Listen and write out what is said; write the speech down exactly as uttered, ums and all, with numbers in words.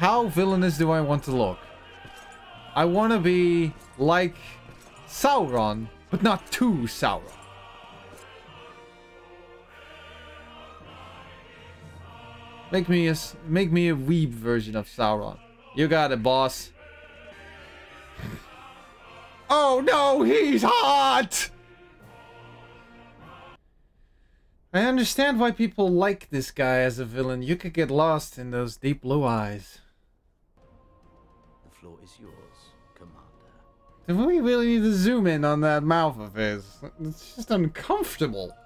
How villainous do I want to look? I want to be like Sauron, but not too Sauron. Make me a make me a weeb version of Sauron. You got it, boss. Oh no, he's hot! I understand why people like this guy as a villain. You could get lost in those deep blue eyes. The floor is yours, Commander. Do we really need to zoom in on that mouth of his? It's just uncomfortable.